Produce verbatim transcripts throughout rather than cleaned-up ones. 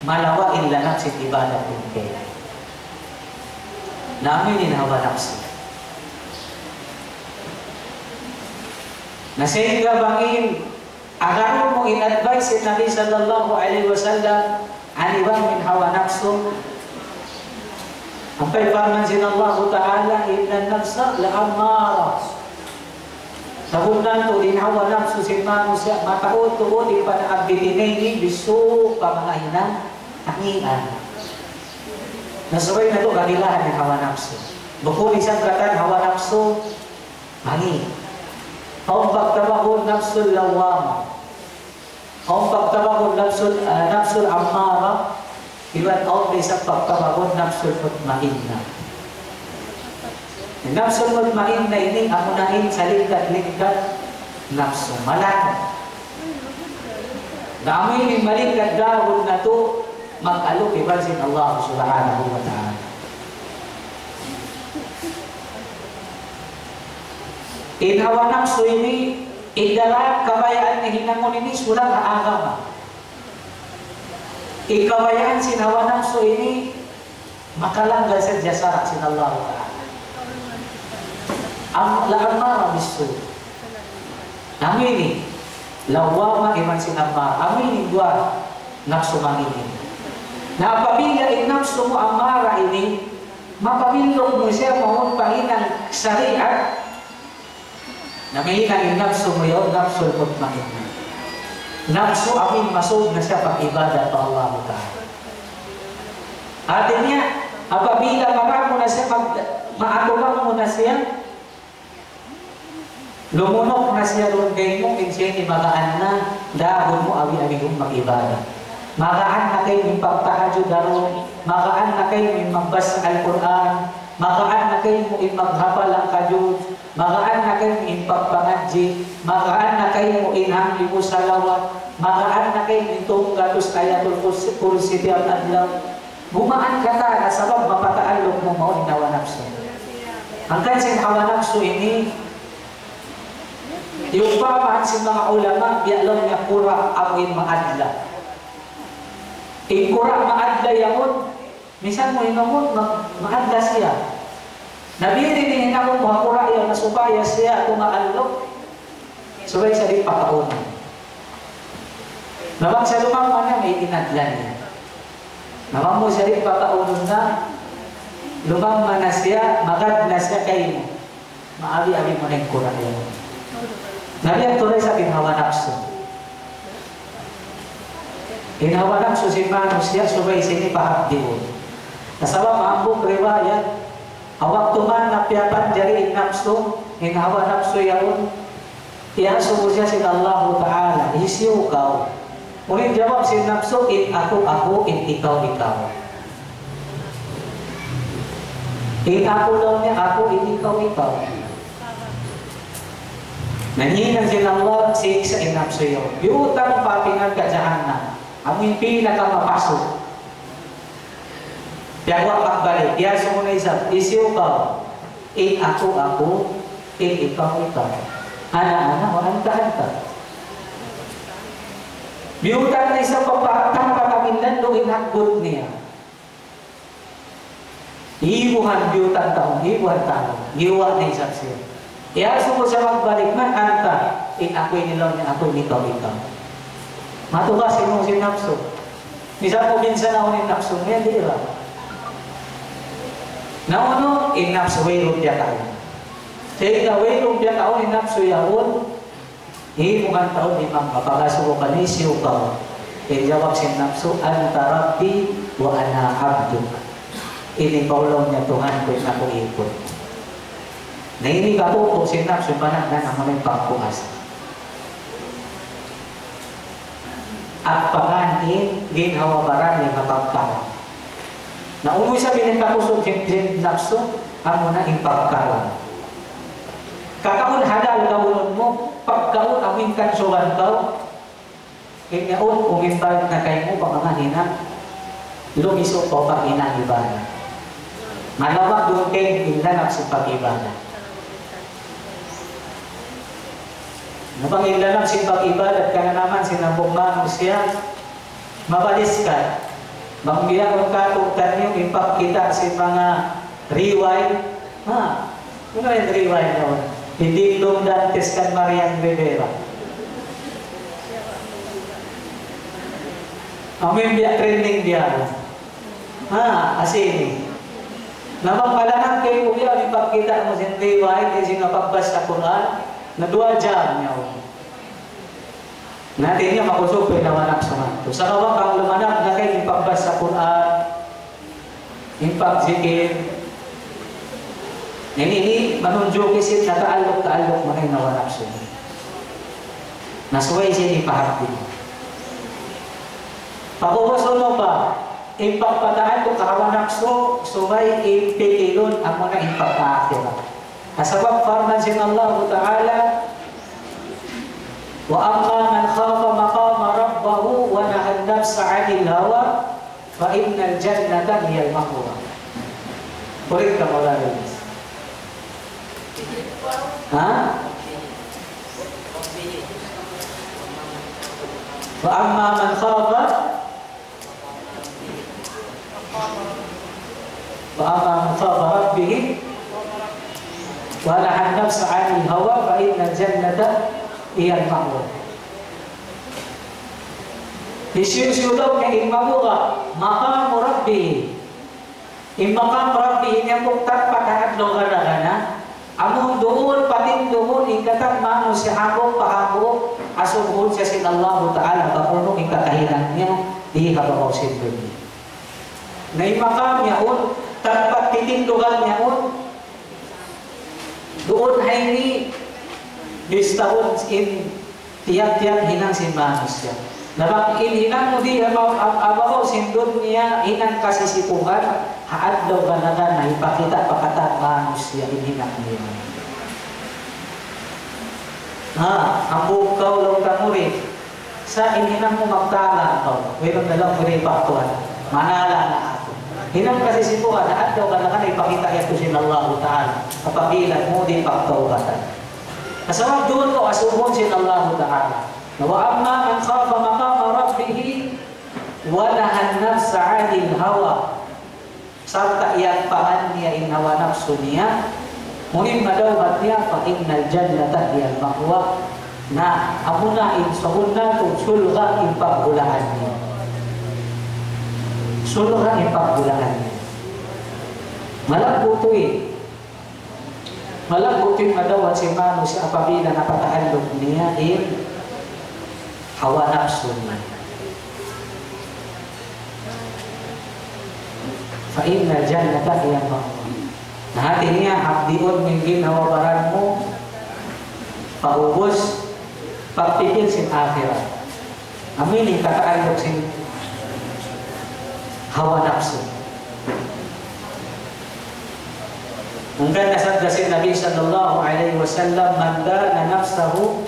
malawa illa nafsi ibadah mungkin. Namin hawa nafsi. Na sehingga bangin agar mo in-advise Nabi sallallahu alaihi wasallam aniwan min hawa nafsu. Sampai firman Allah Ta'ala inna nafsa la'amara. Sabunan to din hawa nafsu sin manusia mataot to di pada abditinay bisu pamangainan angian. Nasabay na to kanilahan ng hawa nafsu. Bukod isang katan hawa nafsu angi. Ang pagtabahon nafsul lawama. Ang pagtabahon nafsul uh, nafsul ammara. Iba't ang isang pagtabahon nafsul mutmainna. Nafsul mutmainna ini amunahin sa lingkat-lingkat nafsu malak. Dami ni malingkat dahon na to mag-alok ibalsin Allah subhanahu wa ta'ala. In hawa nafsu ini idala kabayaan ni hinangon ini sudah agama. Ikabayaan sin hawa nafsu ini makalanggal sa jasara sin Allah Ta'ala. Ang la'amara bisu. Amini lawama iman sin amara. Amini dua nafsu mangini. Na apabila in nafsu mo amara ini mapabilog mo siya mahon pahinang syariat. Na may hinangin nafsu mo yun, nafsu mutmainna. Nafsu amin masud na siya pag-ibadat pa Allah Ta'ala. Artinya, apabila maramo na siya, maatubang mo na siya, lumunok na siya doon kayo mo, kinsiya ni magaan na, dahon mo awi-awi kong mag-ibadat. Magaan na kayo yung pagtahadyo daron, magaan na kayo yung magbasa Al-Quran, magaan na kayo yung maghapal ang kajud, magaan na kayo yung pagpangadji, magaan na kayo yung inhangli mo salawat, magaan na kayo yung tunggatos ayatul kursi di al-adlaw. Bumaan ka ta na sabab mapataalog mo mo in hawa nafsu. Ang kansin hawa nafsu ini, yung pamaan sa mga ulama, bialong niya kura awin maadla. Ikura maadla yawon, minsan mo inamon, maadla siya. Nabiri ni hinamon mo, kura yung nasubaya siya, kumaalok, subay sa rin pakauna. Nabang sa lumang man may inadla niya. Nabang mo sa rin pakauna na, lumang man na siya, magad na siya kayo. Maawi-awi mo na yung kura yun. Nabi ang tunay sa hawa nafsu. Hawa nafsu si manus siya, subay sini pahakdiun. Nasabang maambong riwayat, awak tuman na piyapan jari nafsu, hawa nafsu yaun, iasubo siya sin Allah Ta'ala, isiyo kau. Ngunit jawab si nafsu, in aku aku, in ikaw ikaw. In aku daw niya ako, in ikaw ikaw. Nanyinan sila Allah siksa in nafsu yaun. Biutang papingan ka jahanam. Amoy pinakamapasok. Tiyawa pagbalik. Iyaso mo na isa. Isiyo ka. In ako ako. In ikaw ikaw. Ana-ana o anta-anta. Biutang na isa papatang patamindan doon inakbot niya. Iibuhan biutang taong. Iibuhan taong. Iiwa na isa siya. Iyaso mo sa magbalik man anta. In ako'y nilaw niya. Ako'y ikaw ikaw. Matugasin mo si nafsu. Misal mo minsan ako ni nafsu ngayon, di ba? Nauno, in nafsu, wayrong diya tayo. Sehingga wayrong diya tayo ni nafsu yawon, himungan taon ni Imam Kapagaso ko kanisiyo ka. E jawab si nafsu, anta rabbi wa ana abduk. Ini paulaw niya Tuhan ko na ko ikot. Na ini ka po si nafsu, panagdan ang mga pagkuas. At panganin, ginhawa barang yung kapagkawa. Na umuwi sa binagkakusog yung nafsu, ang muna yung pagkawa. Kakaun hadal kaunon mo, pagkaun aming kansugan ka, kinaon umimbag na kayo mo panganganin na, lumiso po pag inangibana. Malawa doon kayo inlanap sa pag-ibana. Napangilala si pag-ibadat ka na naman, sinabong manong siya, mabalis ka. Manggiya kung katutan yung ipagkita sa mga rewind. Ha? Ano yung rewind naman? Hindi Dong Dantes kan Marian Rivera. Amin biya training dia. Ha? Asini. Namang malahan kayo kuya, ipagkita mo sa rewind, kasi nga pagbas sa Quran, na dua jam niya. Natin niya makusog ay namanap sa manto. Sa kawang kang lumanap na kayo ipagbas sa Quran, ipagzikir, nini manunjo kisit na kaalok-kaalok mo kayo nawanap siya. Nasuway siya ipahapin. Pakubuso mo ba, ipagpataan ko kawanap so, suway ipikilon ang mga ipagpaakira. Kasabang farman siya Allah Ta'ala, وَأَمَّا مَنْ خَافَ مَقَامَ رَبَّهُ وَنَهَى النَّفْسَ عَنِ الْهَوَى فَإِنَّ الْجَنَّةَ هِيَ الْمَأْوَى. Ulit ka mo lang. Ha? وَأَمَّا مَنْ خَافَ وَأَمَّا مَنْ خَافَ رَبِّهِ وَنَهَى النَّفْسَ عَنِ الْهَوَى فَإِنَّ الْجَنَّةَ iyan makmur. Isyusyo daw niya imabuka, makam rabbi. Imakam rabbi, niya buktat pataadlo gana-gana. Among doon, patin doon, ikatat mano si Habo, pahabo, asubhon siya sin Allah Ta'ala, papunong ikakahilan niya, di kababaw siyempre niya. Na imakam niya un, tapat titindugan niya un, doon ay ni Bistahun in tiyak-tiyak hinang si manusia. Nabang inhinang mo di abaw sindon niya hinang kasisipuhan haad daw ganagan na ipakita pakata manusia inhinang niya. Ha, ang bukaw lang kamuri sa inhinang mo magtala to. Mayroon na lang muli paktuan. Manala na ato. Hinang kasisipuhan haad daw ganagan na ipakita ito sin Allah Ta'ala. Kapagilan mo di paktuan. Kasawag doon ko asubon sin Allah Ta'ala. Wa amma man khafa maqama rabbih wa nahan nafsa 'anil hawa. Sarta iyang paan niya in hawa nafsu niya. Munim madawat niya fa innal jannata hiyal ma'wa. Na amuna in sahunna tu sulga in pagbulahan niya. Sulga in pagbulahan niya. Malabo to eh. Malagutin madawat si Manu si apabila napatahandog niya in hawa nafsu niya. Fa inna jannata hiya ma'wa. Nahati niya abdion ng ginawabaran mo paubos pagpipil sin akhirat. Amin kakaandog sin hawa nafsu. Mungkin nasabda si Nabi sallallahu alaihi wasallam man dana nafsahu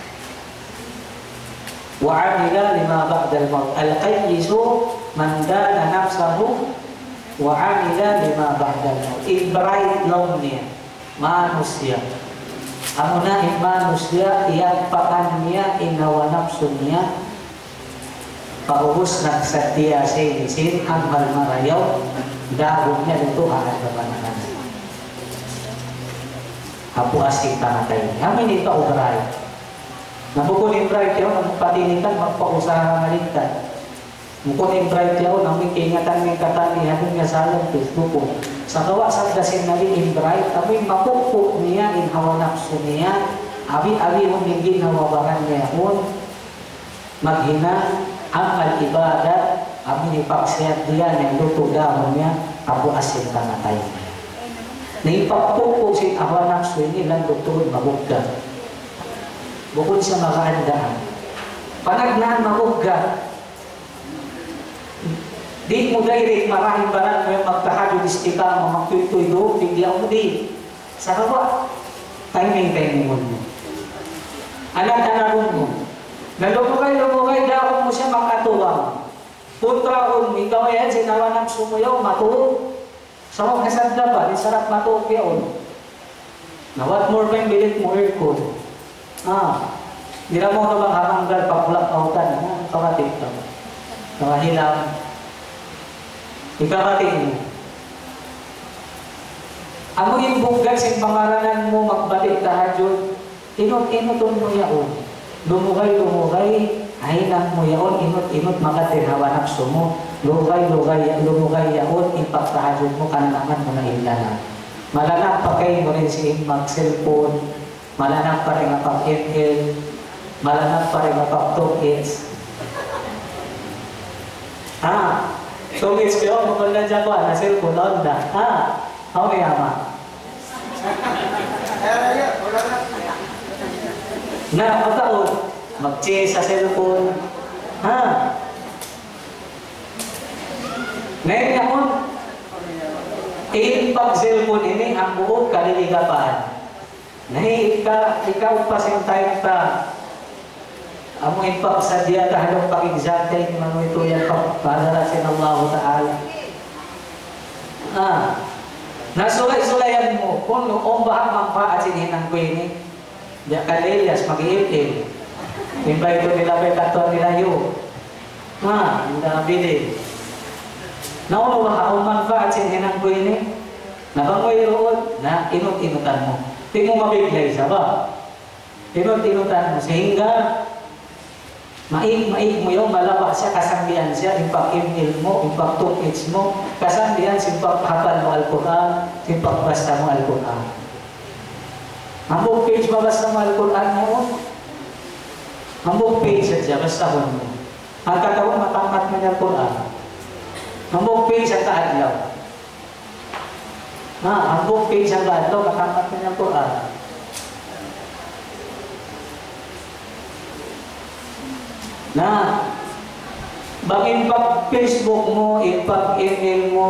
wa amila lima ba'da al-maut. Al-qayyisu man dana nafsahu wa amila lima ba'da al-maut. Ibright long niya manusia. Amuna in manusia iyang pakan niya inawa nafsu niya paubos nagsatiya sin sin ang malmarayaw dahon niya dito akan kapanakan. Apo asing tangatay. Amin ito ubray. Nabukon yung bright yaw, magpatinitan, magpausaha maligtan. Bukon yung bright yaw, namin kingatan ng katanihan ng yasalang Facebook. Sa gawa sa dasin na rin yung bright, amin mapukpuk niya, in hawa nafsu niya, abi-abi mong hindi nawabaran niya yun, maghina, ang al-ibadat, amin ipaksiyat niya, ng luto damon niya, apo asing tangatay. Naipagpupo si hawa nafsu ini lang doktor mabugga. Bukod sa makaandaan. Panagnaan mabugga. Di mo direct maraming barang mo yung magtahadyo istika, magtutoy do, bigla mo di. Sa kawa, timing-timing mo mo. Anak-anak mo. Nalumukay-lumukay, daon mo siya makatuwang. Puntraon, ikaw yan, sinawa nafsu mo yung matuwa. So, kasadla ba? Di sarap matuok yun. Na what more pa yung bilit mo aircon? Ah, di na mo na bang hamanggal pagulak kautan? Ah, kamatid ka. Kawahilang. Ikarating mo. Amo yung bugad sa pangaranan mo magbalik tahajud, inot-inoton mo yaon. Lumugay-lumugay, hainang mo yaon, inot-inot makatirhawa nafsu mo. Lugay-lugay, lumugay yaon, ipagtahajud mo, kananaman mo na ilanan. Malanang pa kayo mo rin si mag-cellphone, malanang pa rin ang pag-M L, malanang pa rin ang pag-two-hits. Ah, two-hits kayo, mukha na dyan ko, na cellphone, onda. Ah, ako may ama. Na, pagkaon, mag-chase sa cellphone. Ha? Ngayon yakon, iipag cellphone ini, ang buong kaliligapan. Nahi, ika, ikaw pa siyang time ta. Amo ipag sa diya, tahalong pag-exante, ni Manu ito yan, pagpadarasin Allah Ta'ala. Ah, nasulay-sulayan mo, kung noong bahang mampaat sinihinang ko ini, diya kalilias, mag-iipil. Timba ito nila may kato nila yun. Ha, hindi na bilin. Nauno ba ang manfaat sinihinang ko ini? Nabangoy roon, na inut-inutan mo. Di mo mabiglay sa ba? Inut-inutan mo. Sehingga, maig-maig mo yung malaba siya, kasambihan siya, impag-email mo, impag-tukits mo, kasambihan, simpag-hapal mo Al-Quran, simpag-basta mo Al-Quran. Ang buong page mabasta mo Al-Quran mo, ang buong page at siya, basta mo mo. Ang katawan, matamat mo ng Al-Quran. Ang buong page at kaadlaw. Ha, ang buong page at kaadlaw, matamat mo ng Al-Quran. Na, bagin pag Facebook mo, ipag-email mo,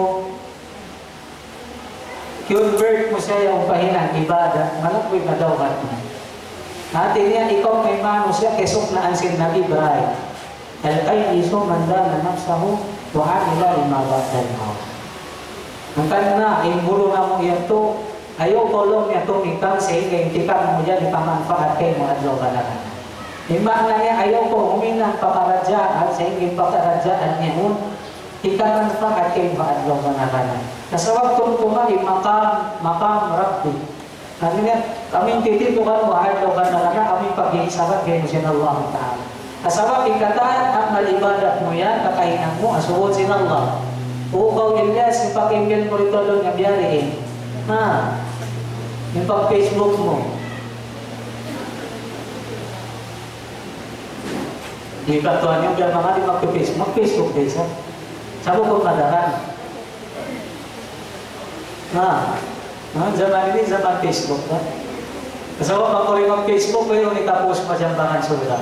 convert mo siya yung pahinang ibada, malakoy na daw ka mo. Natin yan, ikaw may mano siya, kesok na ansin na ibray. Al-ay iso manda na nafsahu, tuhan nila imabatan mo. Ang kanina, imburo na mo yan to, ayaw kolong niya tumikang sa hingga, intikang mo dyan, ipamanfaat kayo mo at lo ka na ka. Imang na niya, ayaw ko huminang pakaradyaan sa hingga pakaradyaan niya mo, ikamanfaat kayo mo at lo ka na ka na. Kasawag kong kumali, makam, makam, rabbi. Ano niya, kaming tititukan mo, at lo ka na ka, kaming pag-iisabat kayo mo siya na Allah Ta'ala. Kasawag ikataan at malibadat mo yan, kakainang mo, asuhod sin Allah. Ukaw ilyas, yung pag-email mo rito doon, yung biyariin. Ha? Yung pag-Facebook mo. Ikatuan yung biar mga di mag-Facebook, mag-Facebook din sa. Sabo ko madaran. Ha? Ha? Zaman ini zaman Facebook. Ha? Kasama ka ko rin mag-Facebook, pero itapos pa dyan bangan sulat.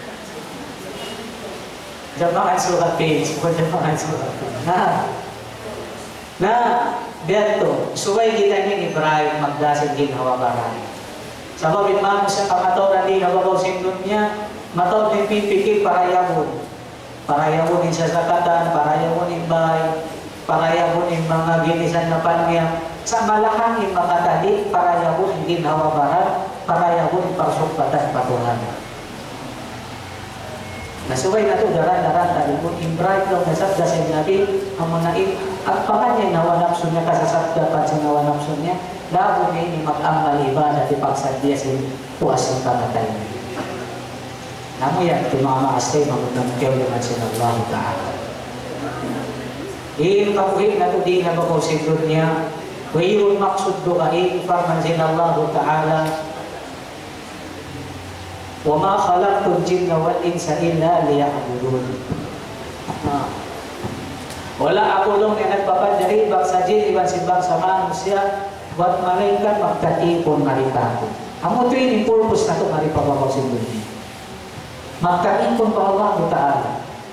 Dyan bangan sulat page, o dyan bangan sulat page. Ha? Na, Berto, suway kita niya Ibrahim magdasin ginawa barang. Sabab imam siya kamataw na di nababaw sindon niya, mataw ni pipikir para yawon. Para yawon in sasakatan, para yawon in bahay, para yawon in mga ginisan na pangyang. Sa malakang in makatali, para yawon in ginawa barang, para yawon in parsukbatan patuhan. Nasuway na ito, daran-daran tali mo, Ibrahim lang nasabda sa Nabi, ang mga at pakanya nawanapso niya kasasabda pa sa nawanapso niya, labo niya ini mag-amal ibadah di pagsadya sa puas ng kamatay. Namu yan, ito mga maastay, magandang kiyaw naman sa Allah Ta'ala. Iyon kapuhin na ito, di na bakusin niya, wayun maksud dokain, farman sin Allah Ta'ala, وَمَا خَلَقْتُ الْجِنَّ وَالْإِنسَ إِلَّا لِيَعْبُدُونِ. Wala ako lang na nagpapadari bang sa jin, ibang simbang sa manusia, wat malaikat magkatipon maripako. Amo ito yung purpose na ito maripababaw sa dunia. Magkatipon pa Allah Ta'ala.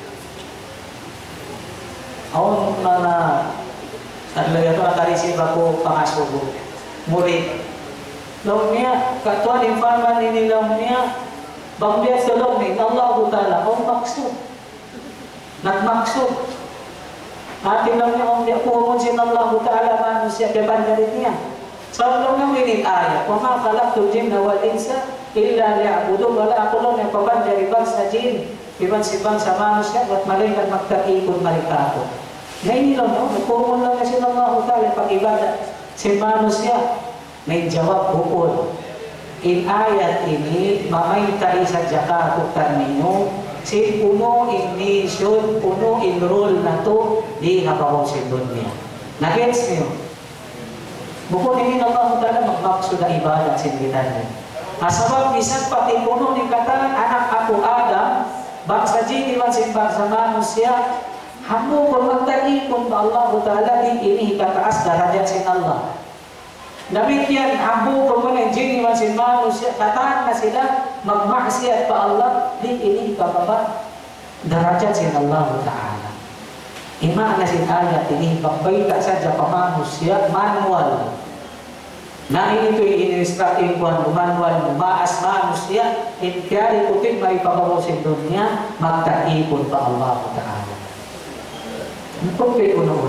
Ako mga talaga ito nakarisip ako pangasugo. Murid. Law niya, katuan yung farman ninilaw niya, bang biya sa law ni Allah Ta'ala, o maksud. Nagmaksud. Atin lang niya, om niya pumunod sin Allah Ta'ala, manusia, kebandarit niya. Sa so, lang yung ayat, وَمَا خَلَقْتُ الْجِنَّ وَالْإِنسَ إِلَّا لِيَعْبُدُونِ. Wala ako lang yung pabandari bang sa jin, ibang sibang sa manusia, at malingkan magtakipon marikako. Ngayon lang, no? Nagpumon lang kasi ng Allah Ta'ala pag-ibadat. Si Manus siya, may jawab bukod. In ayat ini, mamaytay sa jaka termino, si puno in nation, puno in rule na to, di habawang si dunya. Nag-gets niyo? Bukod ini ng Allah Ta'ala magmaksud na ibadat sa niya. Asabab isang pati puno ni katan anak ako Adam, bangsa jiniwan si bangsa manusia, hamu kung magtaikon ba Allah Ta'ala di ini kataas darajat sin Allah. Demikian hamu kung mga jiniwan si manusia, katan na sila magmaksiat pa Allah di ini kababa darajat sin Allah Ta'ala. Ima na sin ayat ini pagbaita saja pa manusia manual. Na ini ito in-instructing ko ang manual maas manusia, in kaya ikutin may pababaw sa dunya, magtaipon pa Allah Ta'ala. Ang pagpay ko noon.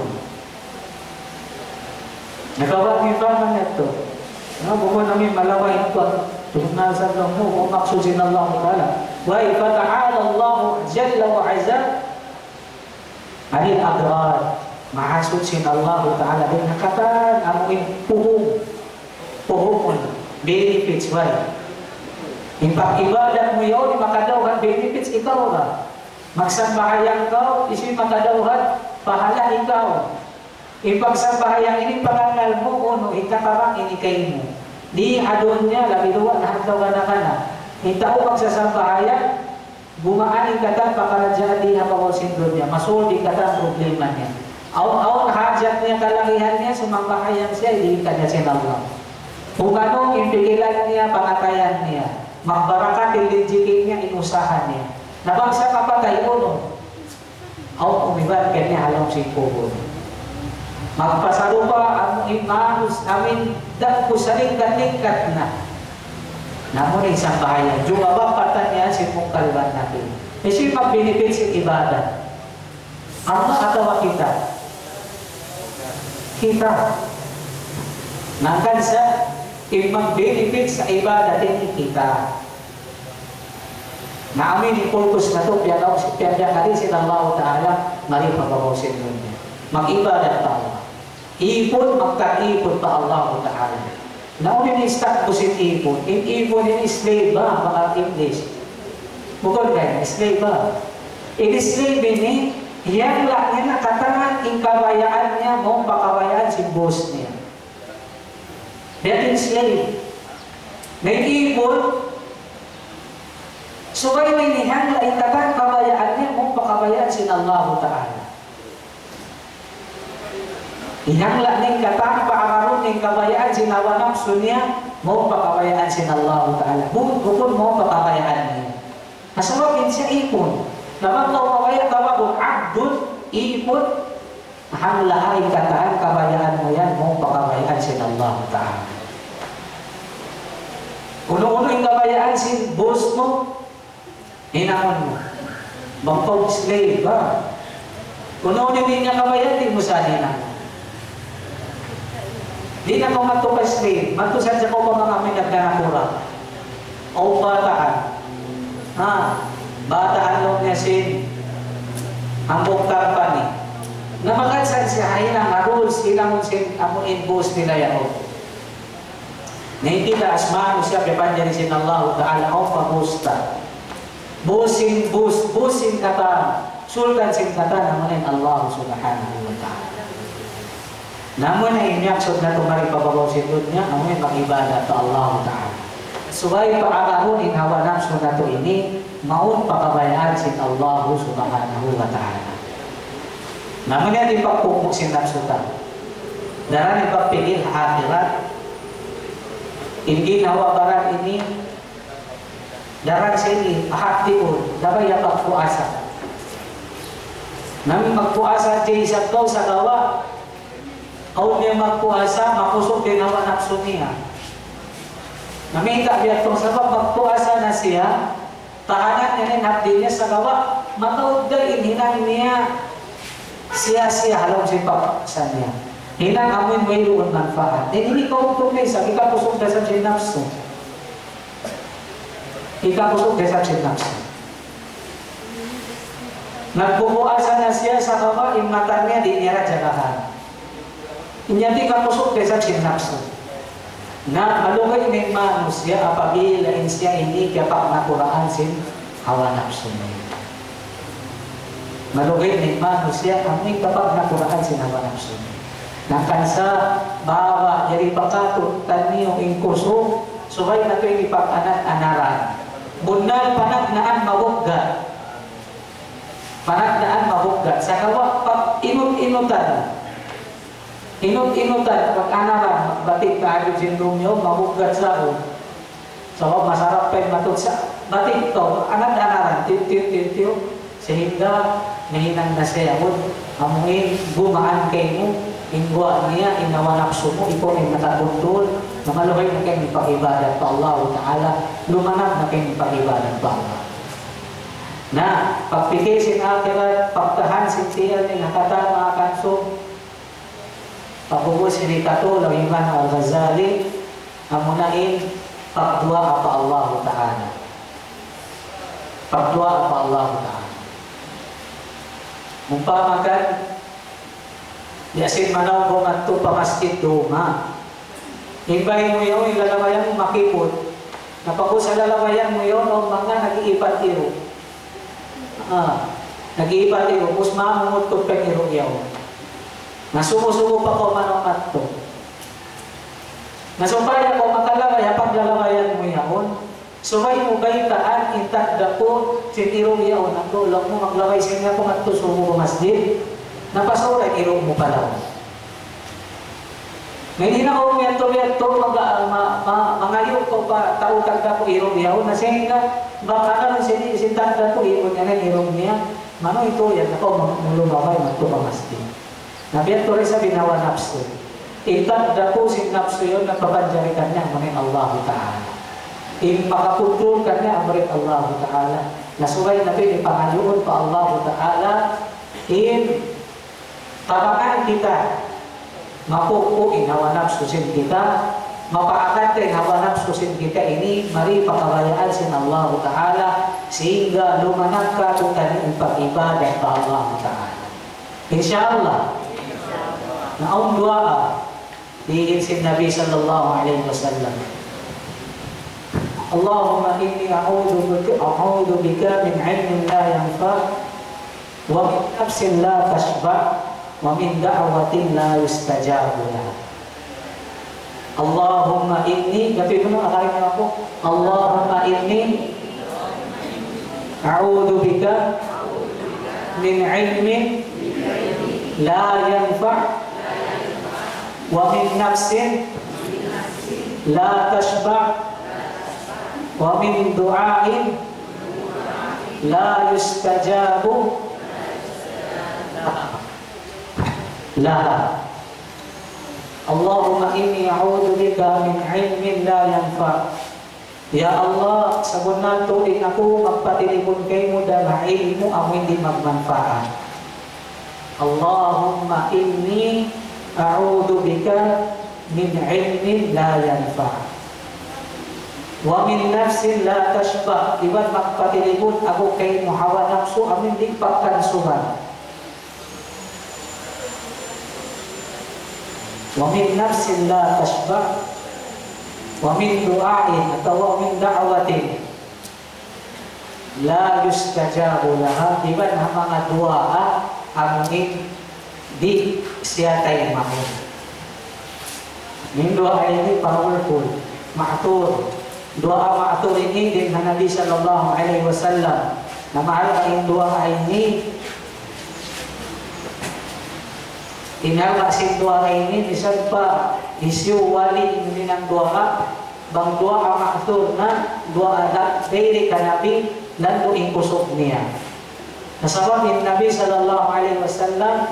Nagawag yung paman na ito. Bukod namin malaway ito. Tumasan lang mo, kung maksusin Allah Ta'ala. Wa ifata'ala Allah Jalla wa Azza anil agrar. Mahasudsin Allah Ta'ala. Din nakatan, amuin puhong. Puhong benefits why? Impak ibadat mo yun, makadawhan benefits ikaw ba? Magsambahayan ka, isi makadawhan, pahala ikaw. Ipagsambahayan ini pangangal mo, uno, ikakarang ini kayo mo. Di adon niya, labi luwa, nahagdawan na ka na. Hintao magsasambahayan, gumaan ikatan, pakaradyaan di hapawasin doon niya. Masuldi ikatan problema niya. Aon-aon hajat niya, kalangihan niya, sumambahayan siya, hindi ka niya sinawang. Kung ano, impigilan niya, pangatayan niya. Magbarakat, ilinjikin niya, inusahan niya. Nabangsa kapatay, uno. Aw, umibat ka niya, halong singkuhon. Magpasarupa ang imanus namin, dagpo sa lingkat-lingkat na. Namun isang bahayan. Jumaba patan niya, simong kalban natin. Kasi mag-benefit sa ibadat. Ano atawa kita? Kita. Nakan sa mag-benefit sa ibadat ini kita. Na amin i-focus na ito, piyadakarisin Allah Ta'ala, mali pagbabawasin niya. Mag-ibadat pa Allah. Ipon, magka-ipon pa Allah Ta'ala. Naunin ni start pusit ipon. In ipon ini slave ba, mga English. Bukod kayo, slave ba? In slave ini, yan lang niya nakatangan, in kabayaan niya, mong pakabayaan si boss niya. That is slave. May ipon, subay may nihang laitakan kabayaan niya kung pakabayaan sin Allah Ta'ala. Inangla ning katang paakaroon ning kabayaan sin hawa nafsu niya mo pakabayaan sin Allah Ta'ala. Bukod mo pakabayaan niya. Masababin siya ipon. Naman ito kawaya tawag abdun, ipon. Ang lahay kataan kabayaan mo yan mo pakabayaan sin Allah Ta'ala. Uno-uno yung kabayaan sin boss mo, hinamon mo. Magpag-slave ba? Uno-uno yung niya kabayaan, di mo sa hinamon. Di na ko matupa-slave. Matusan siya ko pa mga kami nagkanakura. O bataan. Ha? Bataan lang niya sin ang buktar pa ni. Namagkansan siya, hinang rules, hinang sin ang in-boss nila yan o. Na hindi taas mano siya pipanjari sin Allah Ta'ala o pamusta. Busin, bus, busin kata, sultan sin kata naman Allah Subhanahu wa Ta'ala. Namun na inyaksod na tumari pababaw sin dunya, namun mag-ibadat to Allah Ta'ala. Suway paakaroon in hawa nafsu na to ini, maun pakabayaan sin Allah Subhanahu wa Ta'ala. Namun yan ipagpupuk sin nafsu ta. Daran ipagpigil akhirat, hindi hawa barat ini, daran sini, ahati po, dabay pagpuasa. Namin magpuasa di sa to sa gawa, kung niya magpuasa, makusog din hawa nafsu niya. Namita biya itong sabab, magpuasa na siya, tahanan niya rin hapdi niya sa gawa, mataod dahil hinang niya, siya-siya halong si papaksa niya. Hinang amin may luon manfaat. Then hindi ka utuloy sa ikakusog na sa sinapso. Ikakusog na sa sinapso. Nagbubuasa na siya sa kama, imatanya di niya jagahan. Inyati kamusok kaysa sinapso. Na malugay ng manusia apabila siya hindi kapak nakuraan sin hawa nafsu niya. Malugay ng manusia hindi kapak nakuraan sin hawa nafsu niya. Nakansa bawa jadi pakato taniyong ingkuso subay na ito yung ipag-anak-anaran. Bunal panagnaan mawuggat. Panagnaan mawuggat. Sa kawa pag inut-inutan. Inut-inutan pag-anaran. Batik na agad sindrom nyo, mawuggat sa ako. So masarap pa yung matut sa batik ito. Anak-anaran. Tiyo-tiyo-tiyo. Sehingga nahinang na siya. Amuin gumaan kayo mo. Ingwa niya, inawa nafsu mo, ikaw ay matabundol, na maluhay na kayo ipag-ibadat pa Allah Ta'ala, lumanap na kayo ipag-ibadat pa Allah. Na, pagpikisin akirat, pagtahan sintiyan ni nakata mga kanso, pagubos ni Katulaw Imam Al-Ghazali, amunain, pagdua pa Allah Ta'ala. Pagdua pa Allah Ta'ala. Mumpamakan, yasin manaw ko nga ito pa masjid duma. Himbahin mo yun, yung lalawayan mo makipot. Napako sa lalawayan mo yun, o mga nag-iipat iro. Ah, nag-iipat iro. Kus mamumot ko pang-iro yaw. Nasumo-sumo pa ko manong at to. Nasumpaya ko makalawaya, paglalawayan mo yun. Sumay mo gaytaan, intagda ko, siniro yaw. Nagtulog mo, maglaway siya ko at to, sumo ko masjid. Napasuray, iro mo pala. May di na ko yan to, yan to, mangayon ko pa, tautag ka po, iro niya. Na siya nga, baka na siya, sintanda ko, iro niya na, iro niya. Mano ito, yan ako, mulumabay, magtupamastin. Nabiyan to rin sa binawa nafsu. Intanda ko, sin nafsu yun, napapanjarikan niya, manin Allah Ta'ala. Impakapuntul ka niya, amarin Allah Ta'ala. Nasuray na bin, ipangayon pa Allah Ta'ala. In tabangan kita mapupuin hawa nafsusin kita, mapaakatrin hawa nafsusin kita ini, mari pakabayaan sin Allah Ta'ala sehingga lumanak ka kung kanyang pag-ibadah pa Allah Ta'ala. InsyaAllah naong dua diin sin Nabi sallallahu alaihi wasallam, Allahumma inni a'udhu bika a'udhu bika min ilmin la yanfa' wa min nafsin la tashba' wa min da'watin la yustajabu laha. Allahumma inni, tapi benar akarin ako, Allahumma inni a'udhu bika min ilmin la yanfa' wa min nafsin la tashba' wa min du'ain la yustajabu laha. Allahumma inni a'udhu bika min ilmin la yanfa'. Ya Allah, sabon na tuling ako, magpatilipon kayo mo dahil ilmu ang hindi magmanfaat. Allahumma inni a'udhu bika min ilmin la yanfa' wa min nafsin la tashba'. Diba magpatilipon ako kayo mo hawa nafsu ang hindi pagkansuhan. Wa min nafsin la tashba' wa min du'ain atau wa min da'watin la yustajabu laha. Diba na mga du'a ang di siya tayo mahal. Yung du'a ini powerful, ma'atur. Du'a ma'atur ini din na Nabi sallallahu alaihi wasallam na mahal ang du'a ini. Tinala si doa ini bisan pa isyu wali ini ng doa bang doa ang maktur na doa adat dari kanabi dan doing kusok niya. Nasabab ni Nabi sallallahu alaihi wasallam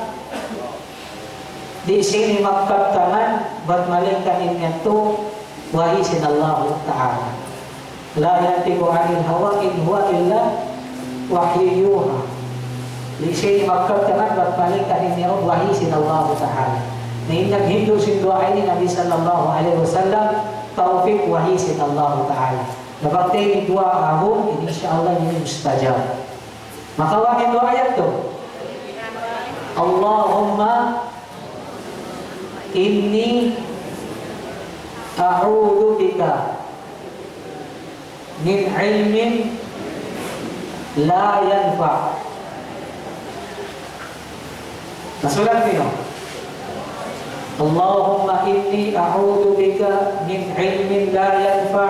di sini magkabtaman ba't malingkan inyato wahi sin Allah Ta'ala. La yantiku anil hawa in huwa illa wahyuha. Di sini magkabtaman ba't malingkan inyato wahi sin Allah Ta'ala. Nainag Hindu sin doa ini Nabi sallallahu alaihi wasallam taufik wahi sin Allah Ta'ala. Nabagtay ni dua ahon, insyaAllah ini mustajab. Maka wangin dua ayat tuh. Allahumma inni a'udzu bika min ilmin la yanfa. Nasulat niyo. Allahumma inni a'udzu bika min ilmin la yanfa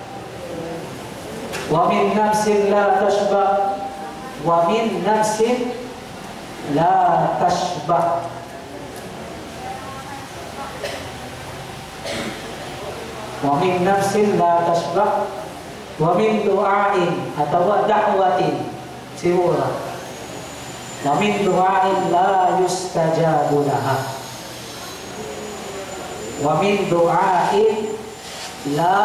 wa min nafsin la tashba wa min nafsin la tashba. Wa min nafsin la tashba wa min du'ain atau da'watin siwura wa min du'ain la yustajabu laha wa min du'ain la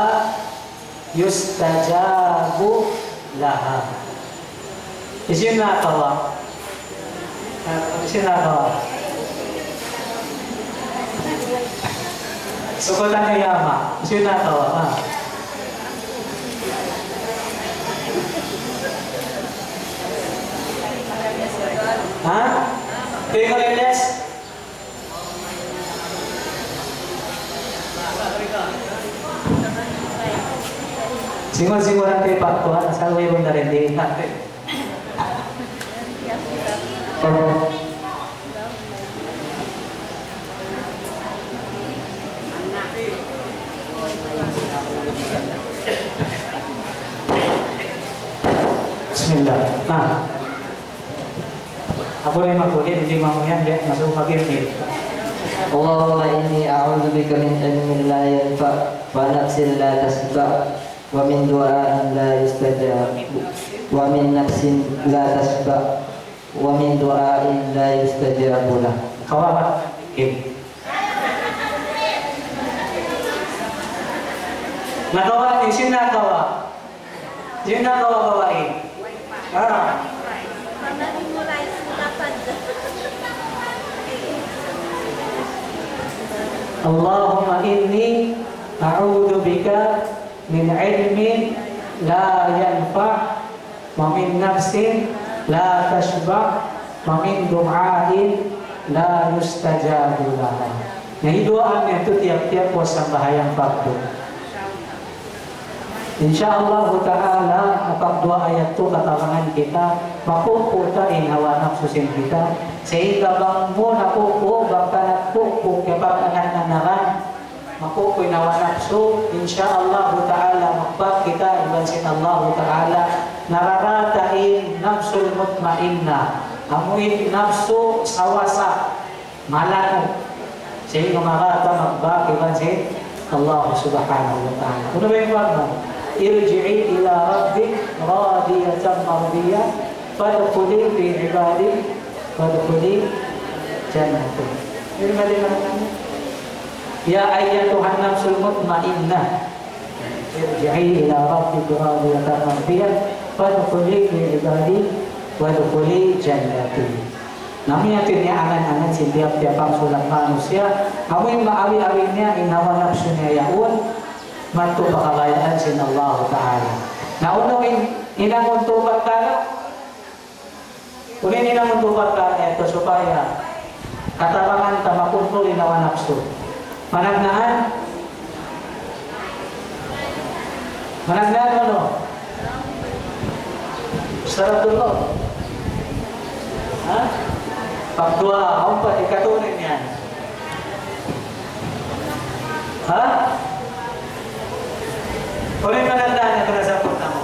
yustajabu laha. Isin na tawa isin na tawa sukutan niya yama isin na tawa ha. Ha? Tinggal les. Singo-singo nanti Pak Tuhan asal way bunda rendi nanti. Oh. Bismillah. Nah. Aku yang makulin di mamuyan dia masuk fakir ni. Allahumma inni a'udzubika min ilmin la yanfa wa nafsin la tasba wa min du'ain la yustajab wa min nafsin la tasba wa min du'ain la yustajab lah. Kawan, kim. Nakawa ni sina kawa. Sina kawa kawain. Ah. Allahumma inni a'udzu bika min ilmin la yanfa wa min nafsin la tashba wa min du'ain la yustajabu laha. Yang doanya itu tiap-tiap puasa bahayang fardu. Insyaallah ta'ala apabila dua ayat itu katakangan kita mapuputain hawa nafsu sin kita sehingga bangmu napupu bangkanat pupu kebakanan nanaran mapupuin hawa nafsu insyaallah ta'ala makbab kita ibansin Allah ta'ala nararatain nafsul mutmainnah amuin nafsu sawasa malanu sehingga marata makbab ibansin Allah subhanahu wa ta'ala. Una ba yung wag irji'i ila rabbik radiyatan mardiyah fadkhuli fi ibadi fadkhuli jannati. Ini bagaimana? Ya ayyatuhan nafsul mutmainnah irji'i ila rabbik radiyatan mardiyah fadkhuli fi ibadi fadkhuli jannati. Namanya tinnya angan-angan setiap tiap sulat manusia amin maawi-awinya inawa nafsunya yaun mantu pakalayaan sin Allah Ta'ala. Nah unuin inang untuk perkara unin inang untuk perkara itu supaya katapangan tamakuntul inawa nafsu managnaan managnaan ano saratullah ha? Pagdua, umpat ikatunin yan. Ha? Ulit manandaan yung pinasapot na mo.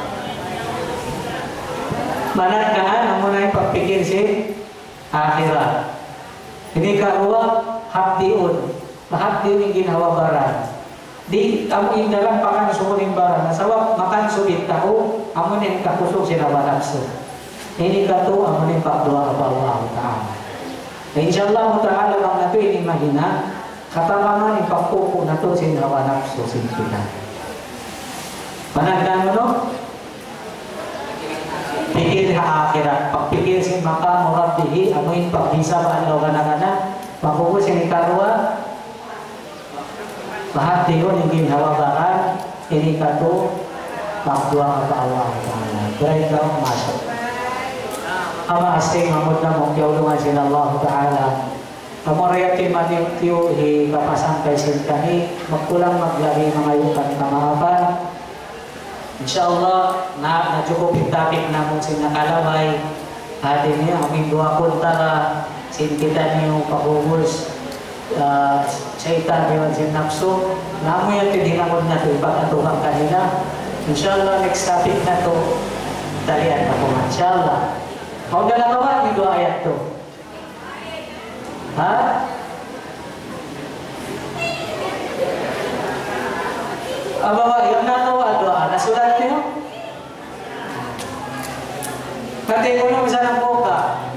Manandaan, ang muna yung pagpikir si akhirat. Ini karuwa, hapdiun. Mahapdiun yung ginawa barang. Di, amo yung dalang pakan sumuling barang. Nasawag makan subit tao, amo yung kakusog sinawa nafsu. Ini katu amunin pagdua kepada Allah Ta'ala. Insyaallah Ta'ala bang nato ini mahina katapangan ni pagpupo nato sin hawa nafsu sin kita. Panagdan mo no? Pikir ha akhirat, pagpikir sin maka murabbihi amuin pagbisa ba ang gana-gana mapupo sin ikarwa lahat yun yung hawa bakan ini katu pagdua kepada Allah Ta'ala. Beritahu masuk. ama asing mamud na mong kiaulungan sin Allah Ta'ala. Kamurayatin manitiyo hi kapasangkay sin kani, magkulang maglari mga yukan kamaapan. Insyaallah na nacukup topik namun sin nakalaway. Hati niya aming dua kuntara sin kita niyo pakubus uh, syaitan biwan sin nafsu. Namun yung tinamod na ito ipagkatuhang kanina. Insyaallah next topic na to talian na po. Insyaallah. Mau na nagawa yung dua ayat to. Ha? Abawa, yung nagawa doa. Nasulat niyo? Katay ko lang isa ng boka.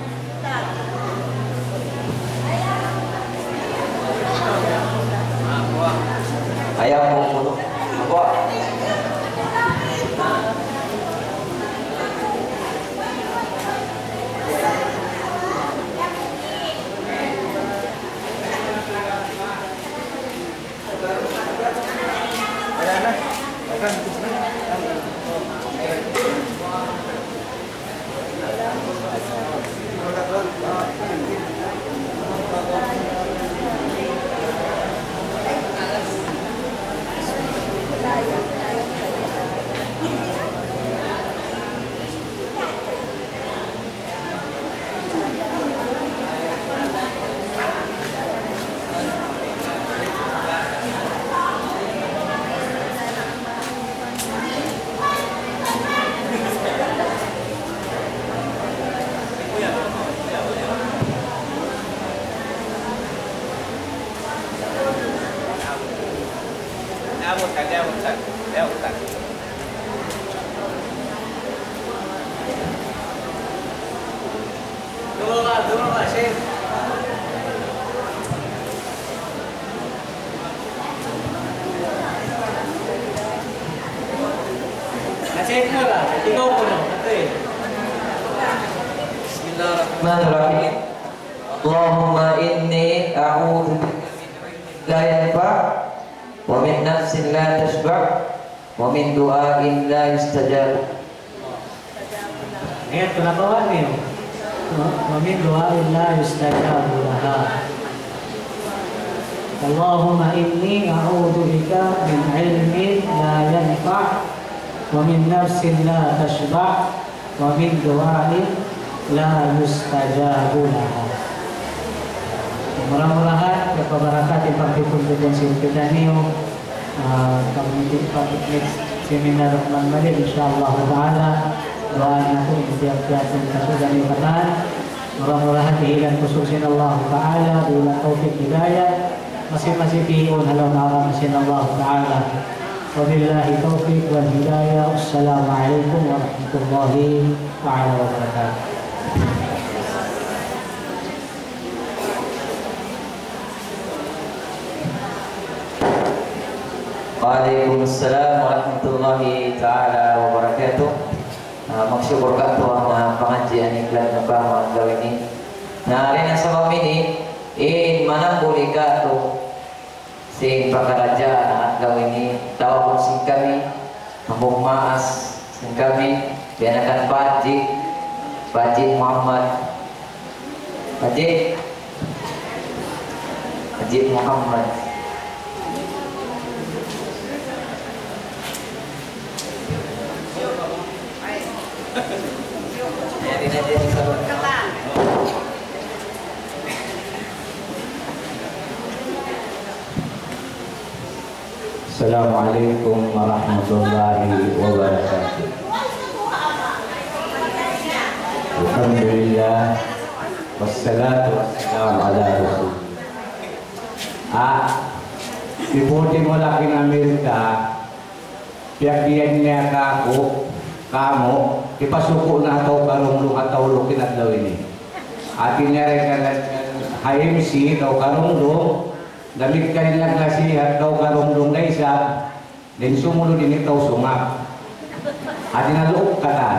Ayaw mo puno. Ako. Bismillahirrahmanirrahim. Allahumma inni a'udzu bika la yanfa' wa min nafsin la tashba' wa min du'ain la yustajab. Ayat kenapa niyo? Wa min du'ain la yustajab laha. Allahumma inni a'udzu bika min 'ilmin la yanfa' wa min nafsin la tashba' wa min du'ain la yustajabu laha. Mudah-mudahan berkabarakat di pagpipun-pipun kita niyo kami di pagpipun seminar Rahman Malik insyaallah ta'ala doanya pun tiap-tiap sudah dikatakan mudah-mudahan dihilang khususin Allah ta'ala dihilang taufik hidayah masing-masing pihun halau na'ala masin Allah ta'ala wabillahi taufik wal hidayah. Assalamualaikum warahmatullahi wabarakatuh. Waalaikumsalam warahmatullahi ta'ala wabarakatuh. uh, Magsyukur ka po na pengajian iklan na ba mga gawin ini. Na rin ang sa mamini in manambuli ka to sing pakarajaan at gawin ini. Tao kong sing kami Ambong maas sing kami bianakan Paji Paji Muhammad Paji Paji Muhammad Assalamualaikum warahmatullahi wabarakatuh. Alhamdulillah wassalatu wassalamu ala rasul. Ah, ibuti mo laki ng Amerika, piyagdiyan niya ka ako, kamo, ipasuko na ito karunglong at taulukin at daw ini. Atin niya rin ka na I M C, ito karunglong, damit kayo lang nasihat daw karunglong na isa, din sumunod din ito sumap. At inaluok ka na.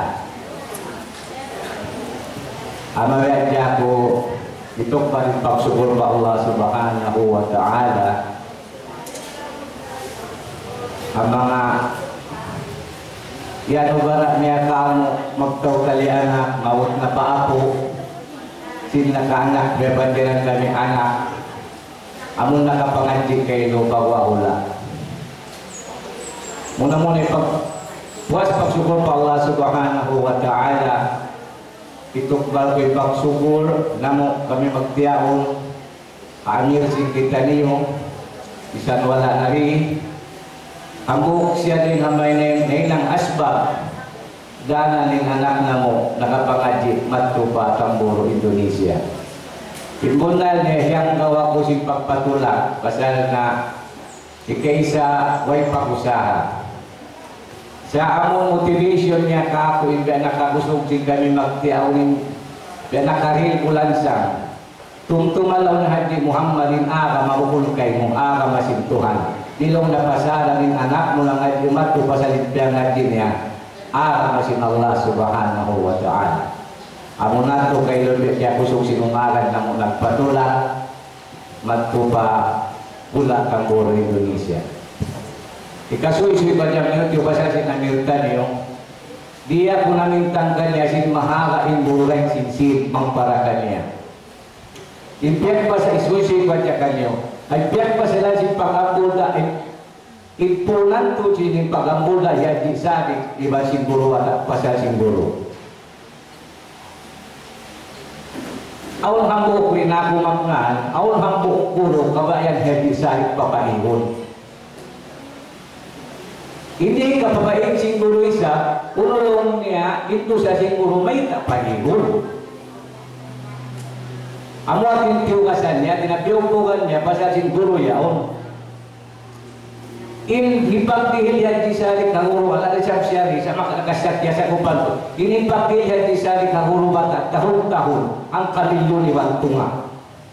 Amawag niya ko, ito pa rin pagsugol pa Allah subhanahu wa ta'ala. Ang mga Yan ubara niya kamo magtaw kali anak, mawot na paapo. Sin nakaanak, bebandiran kami anak. Amon nakapangadji kayo pagwaula. Muna-muna pag puas pagsugol pa Allah subhanahu wa ta'ala. Itukbal ko'y pagsugol, namo kami magtiyaon. Amir sin kita niyo, bisan wala na rin. Ambuk siya din hamay na ilang asbab dana ning anak na mo nakapangadji Matupa Tamburo, Indonesia. Imbunal niya siyang gawa ko si pagpatulak pasal na ikaysa way pakusaha. Sa among motivation niya ka ako imba nakakusog sin kami magtiawin ba nakaril kulansang tumtumalaw na Haji Muhammadin aga mabukul kay mong aga masintuhan. Dilong napasara ng anak mo lang at yumat ko pa sa limpiyang natin niya ara masin Allah subhanahu wa ta'ala. Amo na ito kay Lord kaya kusog sinungalan na mo nagpatula Matupa Pula Tamburo, Indonesia. Ikasuy-suy pa niya minut yung basa sinamirta niyo diya po namin tanggal niya sin mahakain buray sin sin mangparakan niya. Impiyak pa sa isuy-suy pa niya kanyo ay biyak pa sila si pagambula ipunan to si pagambula ya di sadik di ba singguro wala pa sa singguro awal hambo ko inaku makngan awal hambo kuro kabayan ya di sadik papahihon hindi kapabayin singguro isa unulong niya ito sa singguro may tapahihon. Amo ating tiugasan niya, tinapiyupugan niya, pasasin guru yaon. In hipagdihil yan di sari kaguru, wala na siyang siyari, sa makakasat niya sa kupan ko. In hipagdihil yan di sari kaguru bata, tahun-tahun, ang kamilyo ni Wantunga.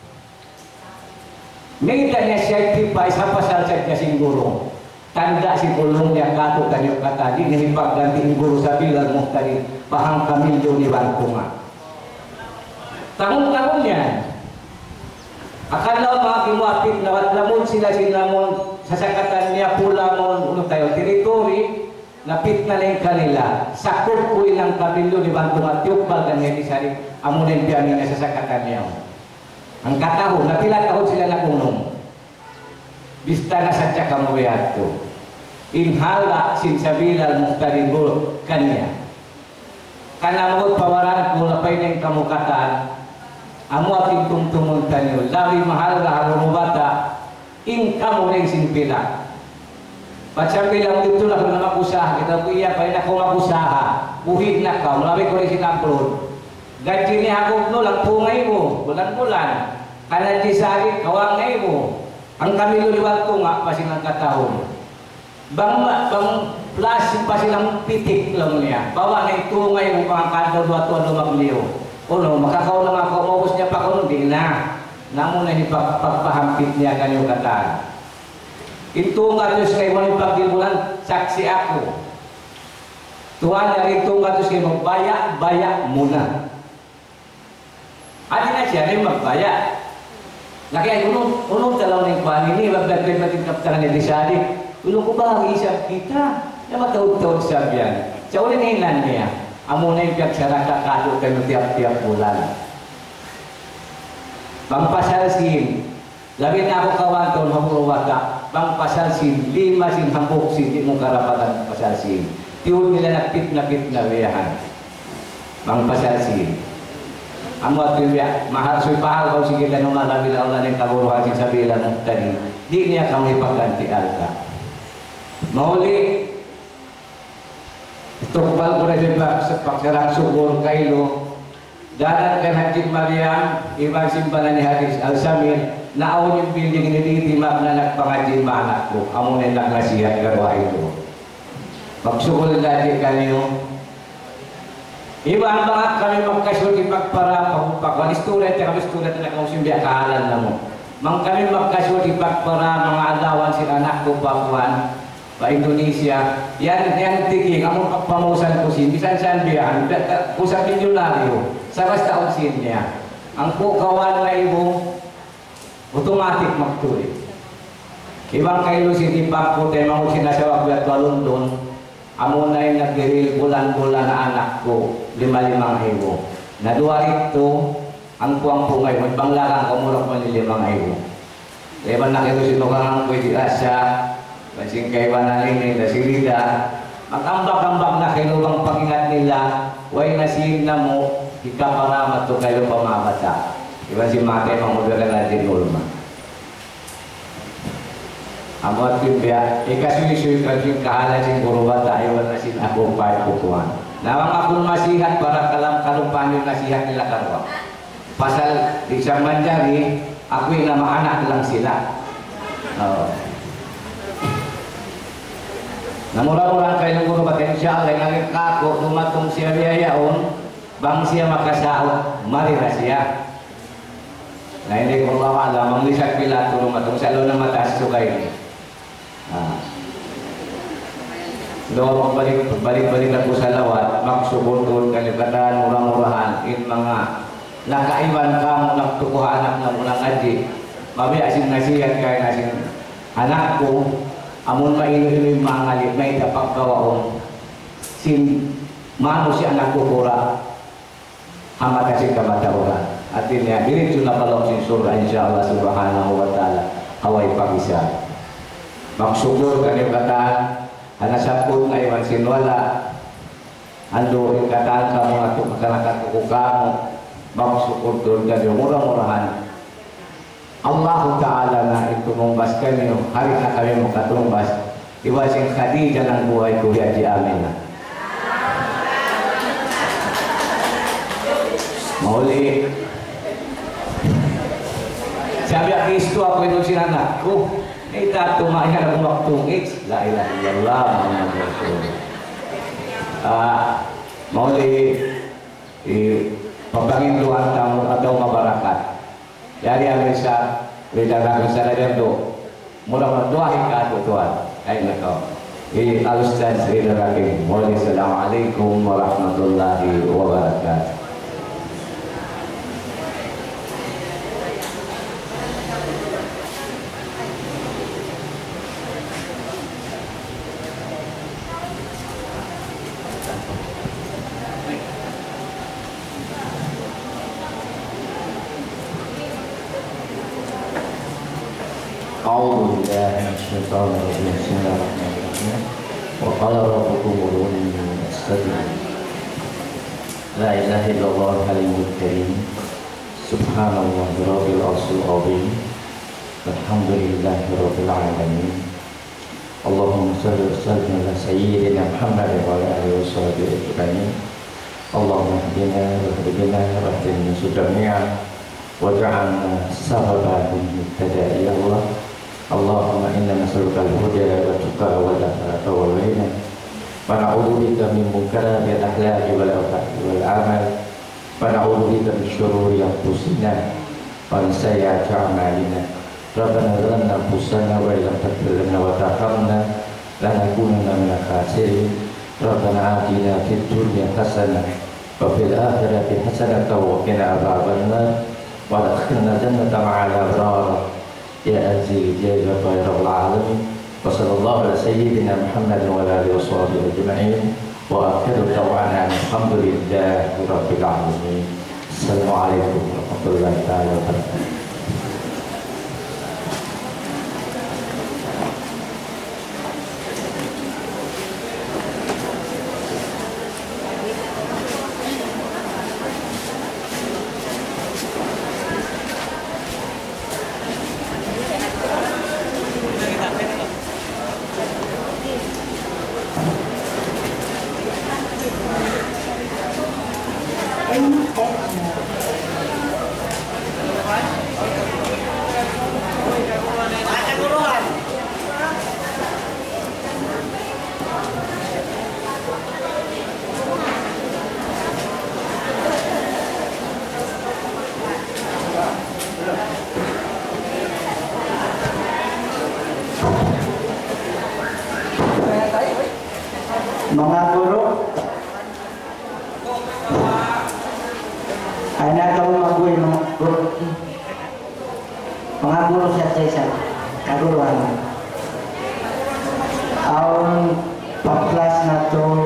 Ngita niya siya tipay sa pasalsat niya sing guru. Tanda si pulong niya kato kanyo katadi, nihipagdanting guru sa bilang mo tadi, pahang kamilyo ni Wantunga. Tahun-tahun yan. Akala mga kimuapit na watlamon sila sinamon sasakatan niya pula mo uno tayo teritori napit na lang kanila sakop ko ilang kabilyo ni Bantunga tiukbal kanya di sari amunin piyanin na sasakatan niya. Ang katahon, napila tahon sila nakunong. Bista na sa tsaka mo yato. Inhala sinsabilal muhtaribul kanya. Kanamot pawaran ko lapay na yung kamukataan. Amo ating tungtunguntan niyo, lawi mahal ka harong bata, ing kamo rin sinpila. Patsabi lang dito na kung makusaha, kita ko iya pa rin ako makusaha, buhig na ka, malawi ko rin sinamplon. Gadji ni ako no, lang pungay mo, bulan-bulan, kanan di sari, kawangay mo. Ang kami luliwal ko nga, pa silang katahon. Bang, bang plus pa silang pitik lang niya, bawa na itungay mo pang kadal wato lumagliyo. Uno, makakaw na ako, umubos niya pa ko, hindi na. Namo na pagpahampit niya kanyang kataan. Ito nga Diyos kay mo pagdibulan, saksi ako. Tuhan niya rito nga Diyos kay magbaya-baya muna. Adi na siya rin magbaya. Nakaya unong, unong talaw ng panin ni, magbagay natin kaptangan ni Lisari. Unong ko ba ang isang kita? Na matawag-tawag sabihan. Sa ulit hinan niya. Amo na yung kagsaraka kalo kayo tiap-tiap bulan. Pangpasalsin, labi na ako kawanton, mamuruwata. Pangpasalsin, lima sin hambok sin, di mong karapatan pasalsin. Tiyon nila nakit-nakit na wiyahan. Pangpasalsin. Amo at yung mahal, so'y pahal ko, sige lang naman, labi na ulan yung kaburuhan sin sabilan ng tani. Di niya kami pagganti alka. Mahuli, tukbal ko rin ba sa pagsarang subur kailo dadan kan Haji Mariam ibang simbalan ni Hadis Al-Samir naawon yung building ni Titimap na nagpangajin maanak ko amo na nagnasihan garwa ito magsugol dati kanyo ibang mga kami magkasulti pagpara pagpagwalistulat at kamistulat na kausimbiya kahalan na mo mang kami magkasulti pagpara mga adawan sila anak ko pakuan pa Indonesia, yan yan tiging among pagpamusan ko sin bisan saan biyan usap milyonaryo sa basta unsin niya ang pukawan na ibo automatic magtuloy ibang kayo sin ipag ko tayo mga sinasawag at London amo na yung nagdiril bulan-bulan na anak ko, lima-limang ibo. Naduwarit to, ang puwang-pungay mo, banglarang kumurang pa ni limang ibo. Leban na kito sino kang pwede asya, masing kay banalini, na silida, magambak-ambak na kilubang pagingat nila, way nasin na mo, ikaparamat to kayo pamamata. Iba si Mate, mamudara natin ulma. Amot timbya, ikasulisuy ka yung kahala sing kuruba tayo na sin ako pa putuan. Nawang akong masihat para kalam kalumpaan yung nasihat nila karwa. Pasal di sa manjari, ako'y na maanak lang sila. Oh. Namura-murang kayo ng kuruba kayo siya, ay ngaging kako, lumatong siya biyayaon, bang siya makasaot, marira siya. Na hindi ko alam, ang lisak Pilato lumatong sa alo ng mataas sukay ni. Ah. Doon magbalik, balik-balik ako sa lawat, magsubutol, kalipatan, murang-murahan, in mga nakaiwan ka mo nagtukuhanak ng ulang aji. Mabi asin nasiyan kaya nasin anak ko, amon mailo-ilo yung mga ngalit, may dapat gawaon. Sin mano si anak ko kura, hamat kasi kamatauran. At niya, diretso na palong sin surah, insya Allah subhanahu wa ta'ala, haway pag-isa. Magsugod kanyo kataan, hanasapod na iwan sinwala, ando yung kataan ka mga makalakat ko kamo, magsugod doon kanyo, murah-murahan. Allah Ta'ala na itunumbas kanyo, hari na kami makatumbas, iwasing Khadija ng buhay ko, yaji amin na. Mauli, sabi ang Kristo ako ito sinanak ko, eh, tatumaya ng waktong X. La ilaha illallah Muhammad Rasul. Ah, mauli eh, papanginduan tamu atau mabarakat. Dari amin sa bidang sa nadendo. Mula doahin ka ato Tuhan. Ay nako. Eh, Al-Ustaz Rida Rakim. Mauli, assalamualaikum warahmatullahi wabarakatuh. أعوذ بالله من الشيطان الرجيم بسم الله الرحمن الرحيم وقال ربكم ادعوني أستجب لا إله إلا الله الحليم الكريم سبحان الله رب العرش العظيم الحمد لله رب العالمين اللهم صل وسلم على سيدنا محمد وعلى آله وصحبه أجمعين اللهم اهدنا واهدنا واهدنا جميعا واجعلنا سببا للمهتدى يا الله اللهم إنا نسألك الهدى والتقى والعفاف والغنى ونعوذ بك من منكرات الأخلاق والأوقات والأعمال ونعوذ بك من شرور أنفسنا ومن سيئات أعمالنا ربنا ظلمنا أنفسنا وإن لم تغفر لنا وترحمنا لنكونن من الخاسرين ربنا آتنا في الدنيا حسنة وفي الآخرة حسنة وقنا عذاب النار وادخلنا الجنة مع الأبرار يا عزيز يا غفار رب العالمين وصلى الله على سيدنا محمد وعلى آله وصحبه أجمعين وآخر دعوانا الحمد لله رب العالمين السلام عليكم ورحمة الله تعالى وبركاته. Mga guru, ay nagawa mag-uwi mga guru. Mga guru sa isa, kaguruan. Ang pag-class na to